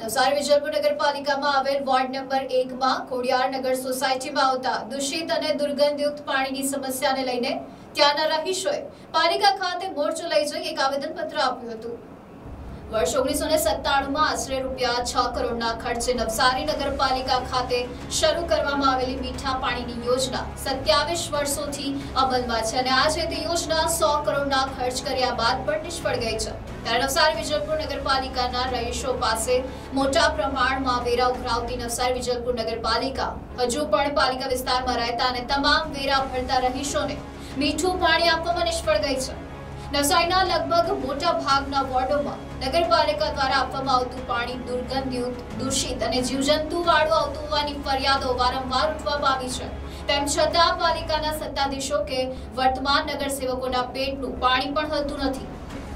નવસારી વિજલપુર નગરપાલિકામાં આવેલ ward number 1 માં ખોડિયારનગર સોસાયટીમાં આવતા દૂષિત અને દુર્ગંધયુક્ત પાણીની સમસ્યાને લઈને ત્યાંના રહીશોએ પાલિકા ખાતે મોરચો લઈ જઈ એક આવેદનપત્ર આપ્યું હતું। વર્ષ 1997માં આશરે ₹6 કરોડના ખર્ચે નવસારી નગરપાલિકા ખાતે શરૂ કરવામાં આવેલી મીઠા પાણીની યોજના 27 વર્ષોથી અમલમાં છે અને આજે તે યોજના 100 કરોડના ખર્ચ કર્યા બાદ પણ નિષ્ફળ ગઈ છે। ત્યારે નવસારી વિજલપુર નગરપાલિકાના રહીશો પાસે મોટા પ્રમાણમાં વેરા ઉઘરાવતી નવસારી વિજલપુર નગરપાલિકા હજુ પણ પાલિકા વિસ્તારમાં રહેતા અને તમામ વેરા ભરતા રહીશોને મીઠું પાણી આપવામાં નિષ્ફળ ગઈ છે। નવસારીના લગભગ મોટા ભાગના વોર્ડોમાં નગરપાલિકા દ્વારા આપવામાં આવતું પાણી દુર્ગંધયુક્ત, દૂષિત અને જીવજંતુવાળું આવતું હોવાની ફરિયાદો વારંવાર ઉઠવામાં આવી છે। તેમ છતાં પાલિકાના સત્તાધીશો કે વર્તમાન નગરસેવકોના પેટનું પાણી પણ હલતું નથી।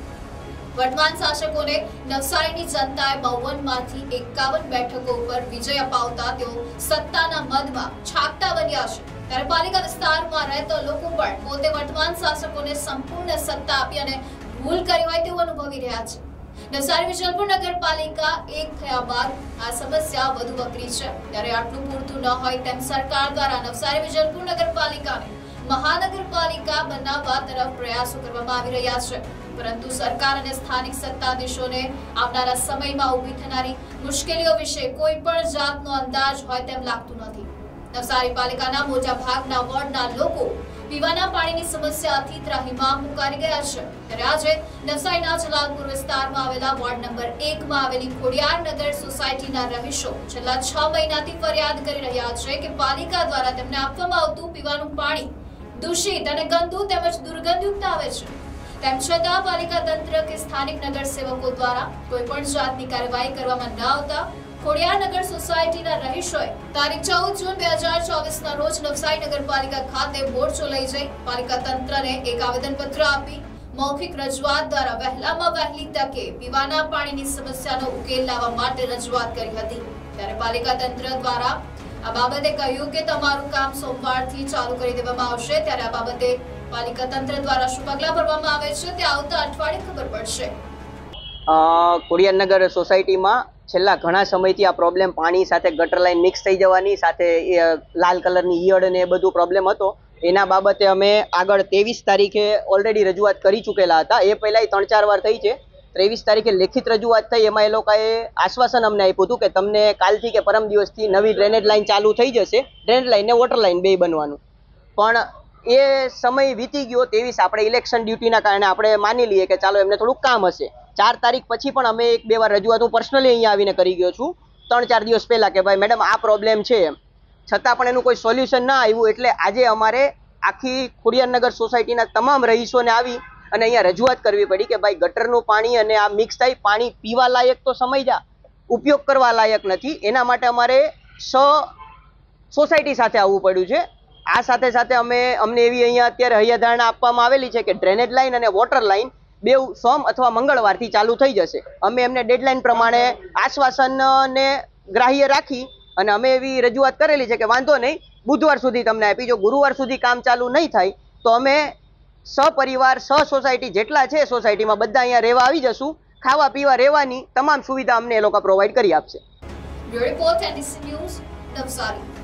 વર્તમાન શાસકોને નવસારીની જનતાએ 52માંથી 51 બેઠકો ઉપર વિજય અપાવતા તેઓ સત્તાના મદમાં છાકટા બન્યા છે। ત્યારે પાલિકા વિસ્તારમાં રહેતા લોકો પણ પોતે વર્તમાન શાસકોને સંપૂર્ણ સત્તા આપી અને ભૂલ કરી હોય તેવું અનુભવી રહ્યા છે। નવસારી વિજલપુર નગરપાલિકા એક થયા બાદ આ સમસ્યા વધુ વકરી છે। ત્યારે આટલું પૂરતું ન હોય તેમ સરકાર દ્વારા નવસારી વિજલપુર નગરપાલિકાને મહાનગરપાલિકા બનાવવા તરફ પ્રયાસો કરવામાં આવી રહ્યા છે, પરંતુ સરકાર અને સ્થાનિક સત્તાધીશોને આવનારા સમયમાં ઊભી થનારી મુશ્કેલીઓ વિશે કોઈ પણ જાતનો અંદાજ હોય તેમ લાગતું નથી। નવસારી પાલિકાના મોટા ભાગના વોર્ડના લોકો પીવાના પાણીની સમસ્યાથી ત્રાહિમામ મુકાઈ ગયા છે। ત્યારે આજે નવસારીના જલાલપુર વિસ્તારમાં આવેલા વોર્ડ નંબર 1 માં આવેલી ખોડિયારનગર સોસાયટીના રહીશો છેલ્લા 6 મહિનાથી ફરિયાદ કરી રહ્યા છે કે પાલિકા દ્વારા તેમને આપવામાં આવતું પીવાનું પાણી દૂષિત અને ગંદુ તેમજ દુર્ગંધયુક્ત આવે છે। તેમ છતાં પાલિકા તંત્ર કે સ્થાનિક નગરસેવકો દ્વારા કોઈ પણ જાતની કાર્યવાહી કરવામાં ન આવતા ખોડિયારનગર સોસાયટીના રહીશોએ તારીખ 14 જૂન 2024ના રોજ નવસારી નગરપાલિકા ખાતે મોરચો લઈ જઈ પાલિકા તંત્રને એક આવેદનપત્ર આપી મૌખિક રજૂઆત દ્વારા વહેલામાં વહેલી તકે પીવાના પાણીની સમસ્યાનો ઉકેલ લાવવા માટે રજૂઆત કરી હતી। ત્યારે પાલિકા તંત્ર દ્વારા આ બાબતે કહ્યું કે તમારું કામ સોમવારથી ચાલુ કરી દેવામાં આવશે। ત્યારે આ બાબતે પાલિકા તંત્ર દ્વારા શું પગલાં ભરવામાં આવે છે તે આવતા અઠવાડિયે ખબર પડશે। ખોડિયારનગર સોસાયટીમાં છેલ્લા ઘણા સમયથી આ પ્રોબ્લેમ પાણી સાથે ગટર લાઈન મિક્સ થઈ જવાની સાથે લાલ કલરની ઈયળ ને એ બધું પ્રોબ્લેમ હતો। એના બાબતે અમે આગળ 23 તારીખે ઓલરેડી રજૂઆત કરી ચૂકેલા હતા। એ પહેલાંય 3-4 વાર થઈ છે। 23 તારીખે લેખિત રજૂઆત થઈ, એમાં એ લોકોએ આશ્વાસન અમને આપ્યું હતું કે તમને કાલથી કે પરમ દિવસથી નવી ડ્રેનેજ લાઈન ચાલુ થઈ જશે, ડ્રેનેજ લાઈન ને વોટર લાઈન બે બનવાનું। પણ એ સમય વીતી ગયો। 23 આપણે ઇલેક્શન ડ્યુટીના કારણે આપણે માની લઈએ કે ચાલો એમને થોડુંક કામ હશે। 4 તારીખ પછી પણ અમે 1-2 વાર રજૂઆત હું પર્સનલી અહીંયા આવીને કરી ગયો છું 3-4 દિવસ પહેલાં કે ભાઈ મેડમ આ પ્રોબ્લેમ છે, છતાં પણ એનું કોઈ સોલ્યુશન ના આવ્યું। એટલે આજે અમારે આખી ખોડિયારનગર સોસાયટીના તમામ રહીશોને આવી અને અહીંયા રજૂઆત કરવી પડી કે ભાઈ ગટરનું પાણી અને આ મિક્સ થઈ પાણી પીવા લાયક તો સમજ્યા, ઉપયોગ કરવા લાયક નથી। એના માટે અમારે સોસાયટી સાથે આવવું પડ્યું છે। આ સાથે સાથે અમને એવી અહીંયા અત્યારે હૈયાધારણા આપવામાં આવેલી છે કે ડ્રેનેજ લાઈન અને વોટર લાઈન બેઉ સોમ અથવા મંગળવારથી ચાલુ થઈ જશે। અમે એમને ડેડલાઈન પ્રમાણે આશ્વાસનને ગ્રાહ્ય રાખી અને અમે એવી રજૂઆત કરેલી છે કે વાંધો નહીં, બુધવાર સુધી તમને આપી, જો ગુરુવાર સુધી કામ ચાલુ નહીં થાય તો અમે સપરિવાર સોસાયટી જેટલા છે સોસાયટીમાં બધા અહીંયા રહેવા આવી જશું। ખાવા પીવા રહેવાની તમામ સુવિધા અમને એ લોકો પ્રોવાઈડ કરી આપશે। Bureau report NDC news, Navsari.